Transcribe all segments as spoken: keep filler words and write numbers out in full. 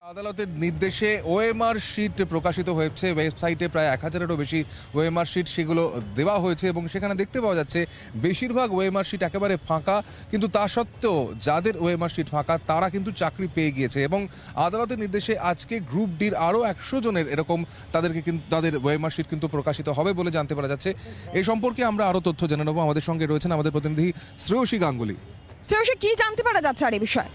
আদালতের নির্দেশে OMR sheet প্রকাশিত হয়েছে ওয়েবসাইটে। প্রায় এক হাজারেরও বেশি ওএমআর শিট সেগুলো দেওয়া হয়েছে এবং সেখানে দেখতে পাওয়া যাচ্ছে বেশিরভাগ ওএমআর শিট একেবারে ফাঁকা, কিন্তু তা সত্ত্বেও যাদের ওএমআর শিট ফাঁকা তারা কিন্তু চাকরি পেয়ে গিয়েছে। এবং আদালতের নির্দেশে আজকে গ্রুপ ডির আরও একশো জনের এরকম তাদেরকে কিন্তু তাদের ওএমআর শিট কিন্তু প্রকাশিত হবে বলে জানতে পারা যাচ্ছে। এই সম্পর্কে আমরা আরও তথ্য জেনে নেব। আমাদের সঙ্গে রয়েছেন আমাদের প্রতিনিধি শ্রেয়সী গাঙ্গুলি। শ্রেয়সী, কি জানতে পারা যাচ্ছে আর এই বিষয়ে?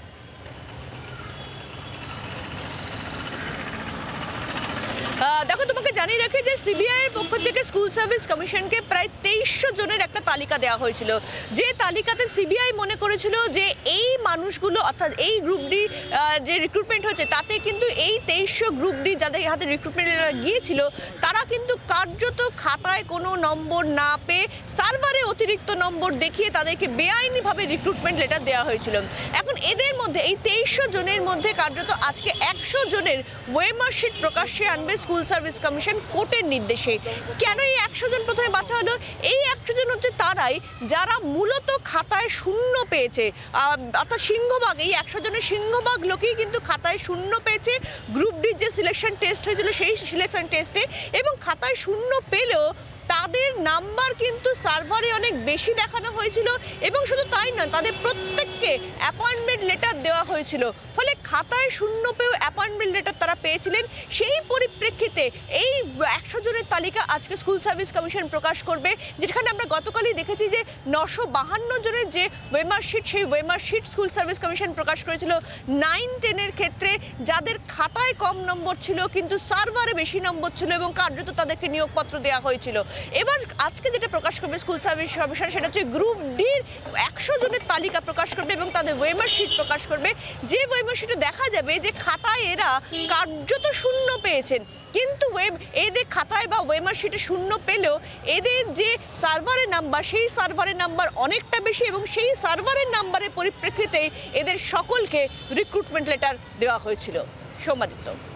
দেখো, তোমাকে জানিয়ে রাখি যে সিবিআই এর পক্ষ থেকে স্কুল সার্ভিস কমিশনকে প্রায় তেইশশো জনের একটা তালিকা দেওয়া হয়েছিল, যে তালিকাতে সিবিআই মনে করেছিল যে এই মানুষগুলো অর্থাৎ এই গ্রুপ ডি যে রিক্রুটমেন্ট হচ্ছে তাতে কিন্তু এই তেইশশো গ্রুপ ডি যাদের হাতে রিক্রুটমেন্ট গিয়েছিল তারা কিন্তু কার্যত খাতায় কোনো নম্বর না পেয়ে সার্ভারে অতিরিক্ত নম্বর দেখিয়ে তাদেরকে বেআইনিভাবে রিক্রুটমেন্ট লেটার দেওয়া হয়েছিল। এখন এদের মধ্যে এই তেইশশো জনের মধ্যে কার্যত আজকে একশো জনের ওয়েমার শিট প্রকাশ্যে আনবে স্কুল সার্ভিস কমিশন কোর্টের নির্দেশে। কেন এই একশো জন প্রথমে বাছা হলো? এই একশো জন হচ্ছে তারাই যারা মূলত খাতায় শূন্য পেয়েছে, অর্থাৎ সিংহভাগ এই একশো জনের সিংহভাগ লোকই কিন্তু খাতায় শূন্য পেয়েছে গ্রুপ ডি যে সিলেকশন টেস্ট হয়েছিল সেই সিলেকশন টেস্টে, এবং খাতায় শূন্য পেলেও তাদের নাম্বার কিন্তু সার্ভারে অনেক বেশি দেখানো হয়েছিল। এবং শুধু তাই নয়, তাদের প্রত্যেককে অ্যাপয়েন্টমেন্ট লেটার দেওয়া হয়েছিল, ফলে খাতায় শূন্য পেয়েও অ্যাপয়েন্টমেন্ট লেটার তারা পেয়েছিলেন। সেই পরিপ্রেক্ষিতে এই একশো জনের তালিকা আজকে স্কুল সার্ভিস কমিশন প্রকাশ করবে, যেখানে আমরা গতকালই দেখেছি যে নশো বাহান্ন জনের যে ওয়েমার শিট সেই OMR sheet school service commission প্রকাশ করেছিল নাইন টেনের ক্ষেত্রে, যাদের খাতায় কম নম্বর ছিল কিন্তু সার্ভারে বেশি নম্বর ছিল এবং কার্যত তাদেরকে নিয়োগপত্র দেওয়া হয়েছিল। এবার আজকে যেটা প্রকাশ করবে স্কুল সার্ভিস কমিশন সেটা হচ্ছে গ্রুপ ডির একশো জনের তালিকা প্রকাশ করবে এবং তাদের ওয়েমার শিট প্রকাশ করবে, যে ওয়েমার শিটে দেখা যাবে যে খাতায় এরা কার্যত শূন্য পেয়েছেন, কিন্তু ওয়েব এদের খাতায় বা ওয়েমার শিটে শূন্য পেলেও এদের যে সার্ভারের নাম্বার সেই সার্ভারের নাম্বার অনেকটা বেশি, এবং সেই সার্ভারের নাম্বারের পরিপ্রেক্ষিতে এদের সকলকে রিক্রুটমেন্ট লেটার দেওয়া হয়েছিল। সৌম্যাদিত্য।